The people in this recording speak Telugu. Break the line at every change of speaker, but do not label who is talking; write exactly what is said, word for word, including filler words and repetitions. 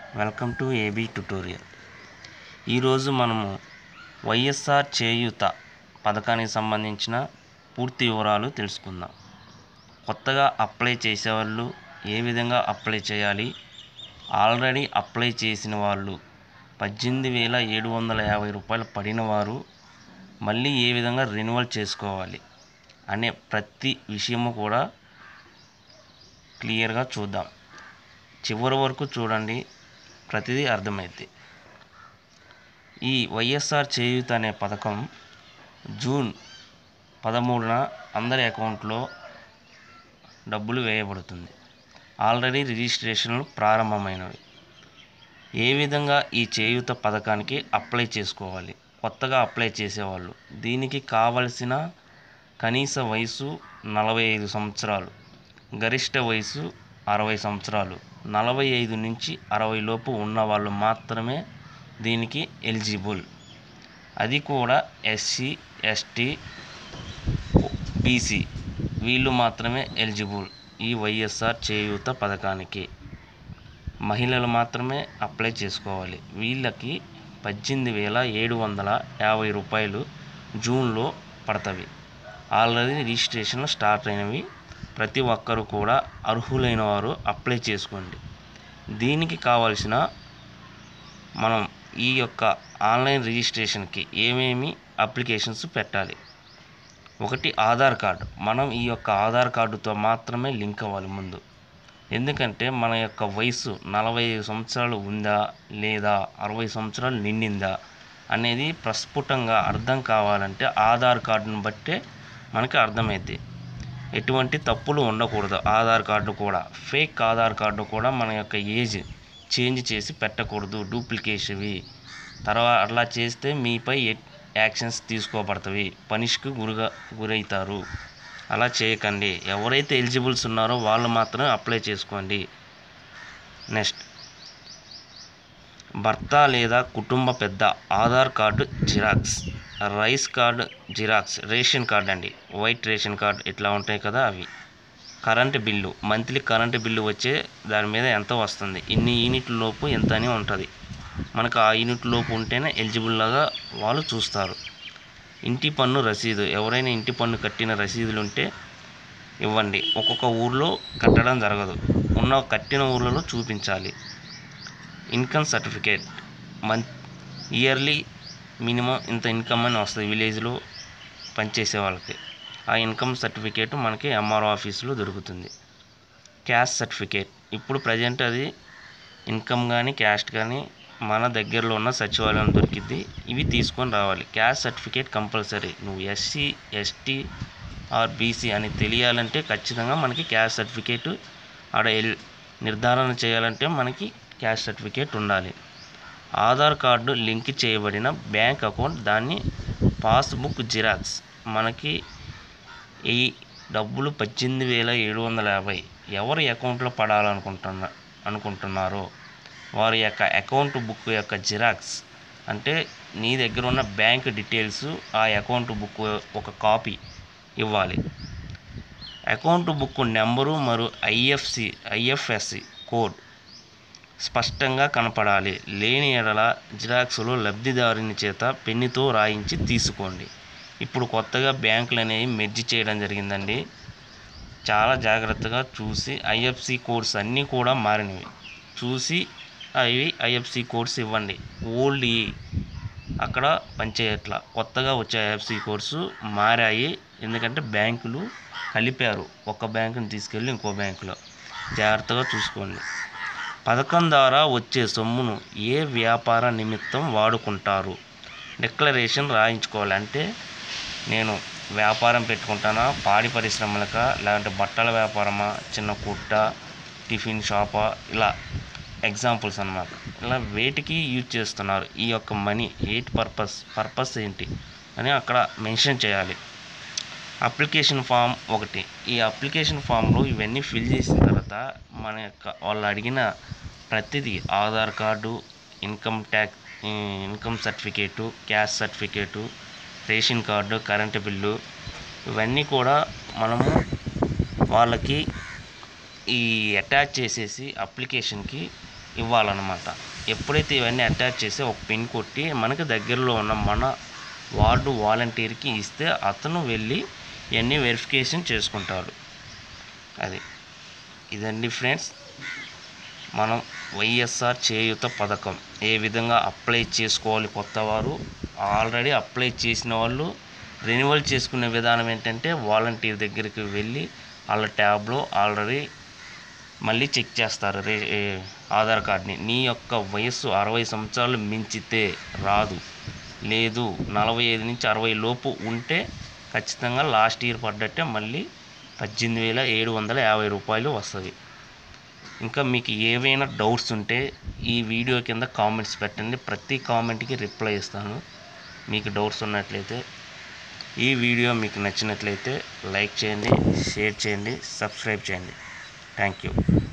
Welcome to AB tutorial. ఈరోజు మనము వైఎస్ఆర్ చేయూత పథకానికి సంబంధించిన పూర్తి వివరాలు తెలుసుకుందాం. కొత్తగా అప్లై చేసేవాళ్ళు ఏ విధంగా అప్లై చేయాలి, ఆల్రెడీ అప్లై చేసిన వాళ్ళు పద్దెనిమిది వేల ఏడు వందల యాభై రూపాయలు పడిన వారు మళ్ళీ ఏ విధంగా రెన్యువల్ చేసుకోవాలి అనే ప్రతి విషయము కూడా క్లియర్గా చూద్దాం. చివరి వరకు చూడండి, ప్రతిదీ అర్థమైంది. ఈ వైఎస్ఆర్ చేయూత అనే పథకం జూన్ పదమూడున అందరి అకౌంట్లో డబ్బులు వేయబడుతుంది. ఆల్రెడీ రిజిస్ట్రేషన్లు ప్రారంభమైనవి. ఏ విధంగా ఈ చేయూత పథకానికి అప్లై చేసుకోవాలి? కొత్తగా అప్లై చేసేవాళ్ళు దీనికి కావలసిన కనీస వయసు నలభై ఐదు సంవత్సరాలు, గరిష్ట వయసు అరవై సంవత్సరాలు. నలభై ఐదు నుంచి అరవై లోపు ఉన్న వాళ్ళు మాత్రమే దీనికి ఎలిజిబుల్. అది కూడా ఎస్సీ, ఎస్టీ, బీసీ వీళ్ళు మాత్రమే ఎలిజిబుల్ ఈ వైఎస్ఆర్ చేయూత పథకానికి. మహిళలు మాత్రమే అప్లై చేసుకోవాలి. వీళ్ళకి పద్దెనిమిది వేల ఏడు వందల యాభై రూపాయలు జూన్లో పడతవి. ఆల్రెడీ రిజిస్ట్రేషన్లు స్టార్ట్ అయినవి. ప్రతి ఒక్కరు కూడా అర్హులైన వారు అప్లై చేసుకోండి. దీనికి కావాల్సిన మనం ఈ యొక్క ఆన్లైన్ రిజిస్ట్రేషన్కి ఏమేమి అప్లికేషన్స్ పెట్టాలి? ఒకటి, ఆధార్ కార్డు. మనం ఈ యొక్క ఆధార్ కార్డుతో మాత్రమే లింక్ అవ్వాలి ముందు. ఎందుకంటే మన యొక్క వయసు నలభై ఐదు సంవత్సరాలు ఉందా లేదా అరవై సంవత్సరాలు నిండిందా అనేది ప్రస్ఫుటంగా అర్థం కావాలంటే ఆధార్ కార్డును బట్టే మనకి అర్థమైద్ది. ఎటువంటి తప్పులు ఉండకూడదు. ఆధార్ కార్డు కూడా ఫేక్ ఆధార్ కార్డు కూడా మన యొక్క ఏజ్ చేంజ్ చేసి పెట్టకూడదు, డూప్లికేషన్వి. తర్వాత అట్లా చేస్తే మీపై యాక్షన్స్ తీసుకోబడతవి, పనిష్కి గురిగా గురవుతారు. అలా చేయకండి. ఎవరైతే ఎలిజిబుల్స్ ఉన్నారో వాళ్ళు మాత్రమే అప్లై చేసుకోండి. నెక్స్ట్, భర్త లేదా కుటుంబ పెద్ద Aadhaar card xerox, rice card xerox, ration card అండి, వైట్ రేషన్ కార్డు ఇట్లా ఉంటాయి కదా అవి. Current bill, monthly current bill వచ్చే దాని మీద ఎంత వస్తుంది, ఇన్ని యూనిట్ల లోపు ఎంత అని ఉంటుంది. మనకు ఆ యూనిట్ లోపు ఉంటేనే ఎలిజిబుల్ లాగా వాళ్ళు చూస్తారు. ఇంటి పన్ను రసీదు, ఎవరైనా ఇంటి పన్ను కట్టిన రసీదులు ఉంటే ఇవ్వండి. ఒక్కొక్క ఊర్లో కట్టడం జరగదు, ఉన్న కట్టిన ఊర్లలో చూపించాలి. Income certificate, month yearly minimum ఇంత ఇన్కమ్ అని వస్తుంది విలేజ్లో పనిచేసే వాళ్ళకి. ఆ ఇన్కమ్ సర్టిఫికేట్ మనకి ఎంఆర్ఓ ఆఫీసులో దొరుకుతుంది. క్యాస్ట్ సర్టిఫికేట్, ఇప్పుడు ప్రజెంట్ అది ఇన్కమ్ కానీ క్యాస్ట్ కానీ మన దగ్గరలో ఉన్న సచివాలయం దొరికిద్ది. ఇవి తీసుకొని రావాలి. Caste certificate compulsory. నువ్వు ఎస్సీ, ఎస్టీ ఆర్ బీసీ అని తెలియాలంటే ఖచ్చితంగా మనకి క్యాస్ట్ సర్టిఫికేట్ ఆడ నిర్ధారణ చేయాలంటే మనకి క్యాస్ట్ సర్టిఫికేట్ ఉండాలి. ఆధార్ కార్డు లింక్ చేయబడిన బ్యాంక్ అకౌంట్, దాన్ని పాస్బుక్ జిరాక్స్. మనకి ఈ డబ్బులు పద్దెనిమిది వేల ఏడు వందల యాభై ఎవరి అకౌంట్లో పడాలనుకుంటున్న అనుకుంటున్నారో వారి యొక్క అకౌంట్ బుక్ యొక్క జిరాక్స్, అంటే నీ దగ్గర ఉన్న బ్యాంక్ డీటెయిల్స్, ఆ అకౌంట్ బుక్ ఒక కాపీ ఇవ్వాలి. అకౌంట్ బుక్ నెంబరు మరియు ఐఎఫ్సి ఐఎఫ్ఎస్సి కోడ్ స్పష్టంగా కనపడాలి. లేని ఎడల జిరాక్స్లో లబ్ధిదారుని చేత పెన్నుతో రాయించి తీసుకోండి. ఇప్పుడు కొత్తగా బ్యాంకులు అనేవి మెర్జ్ చేయడం జరిగిందండి. చాలా జాగ్రత్తగా చూసి ఐఎఫ్సి కోడ్స్ అన్నీ కూడా మారినవి చూసి అవి ఐఎఫ్సి కోడ్స్ ఇవ్వండి. ఓల్డ్ అక్కడ పనిచేయట్లా, కొత్తగా వచ్చే ఐఎఫ్సి కోడ్స్ మారాయి. ఎందుకంటే బ్యాంకులు కలిపారు, ఒక బ్యాంకుని తీసుకెళ్ళి ఇంకో బ్యాంకులో. జాగ్రత్తగా చూసుకోండి. పథకం ద్వారా వచ్చే సొమ్మును ఏ వ్యాపార నిమిత్తం వాడుకుంటారు? డిక్లరేషన్ రాయించుకోవాలి. అంటే నేను వ్యాపారం పెట్టుకుంటానా, పాడి పరిశ్రమలకా, లేదంటే బట్టల వ్యాపారమా, చిన్న కుట్ట, టిఫిన్ షాపా, ఇలా ఎగ్జాంపుల్స్ అన్నమాట. ఇలా వేటికి యూజ్ చేస్తున్నారు ఈ యొక్క మనీ, ఎయిట్ పర్పస్ పర్పస్ ఏంటి అని అక్కడ మెన్షన్ చేయాలి. అప్లికేషన్ ఫామ్ ఒకటి. ఈ అప్లికేషన్ ఫామ్లో ఇవన్నీ ఫిల్ చేసిన తర్వాత మన యొక్క వాళ్ళు అడిగిన ప్రతిదీ, Aadhaar card, income tax income certificate, caste certificate, ration card, current bill, ఇవన్నీ కూడా మనము వాళ్ళకి ఈ అటాచ్ చేసేసి అప్లికేషన్కి ఇవ్వాలన్నమాట. ఎప్పుడైతే ఇవన్నీ అటాచ్ చేసి ఒక పిన్ కొట్టి మనకి దగ్గరలో ఉన్న మన వార్డు వాలంటీర్కి ఇస్తే అతను వెళ్ళి ఇవన్నీ వెరిఫికేషన్ చేసుకుంటాడు. అది ఇదండి ఫ్రెండ్స్, మనం వైఎస్ఆర్ చేయూత పథకం ఏ విధంగా అప్లై చేసుకోవాలి. కొత్తవారు ఆల్రెడీ అప్లై చేసిన వాళ్ళు రెన్యువల్ చేసుకునే విధానం ఏంటంటే వాలంటీర్ దగ్గరికి వెళ్ళి వాళ్ళ ట్యాబ్లో ఆల్రెడీ మళ్ళీ చెక్ చేస్తారు రే ఆధార్ కార్డ్ని. నీ యొక్క వయస్సు అరవై సంవత్సరాలు మించితే రాదు, లేదు నలభై ఐదు నుంచి అరవై లోపు ఉంటే ఖచ్చితంగా లాస్ట్ ఇయర్ పడ్డట్టే మళ్ళీ పద్దెనిమిది వేల ఏడు వందల యాభై రూపాయలు వస్తుంది. ఇంకా మీకు ఏవైనా డౌట్స్ ఉంటే ఈ వీడియో కింద కామెంట్స్ పెట్టండి, ప్రతి కామెంట్కి రిప్లై ఇస్తాను. మీకు డౌట్స్ ఉన్నట్లయితే ఈ వీడియో మీకు నచ్చినట్లయితే లైక్ చేయండి, షేర్ చేయండి, సబ్స్క్రైబ్ చేయండి. Thank you.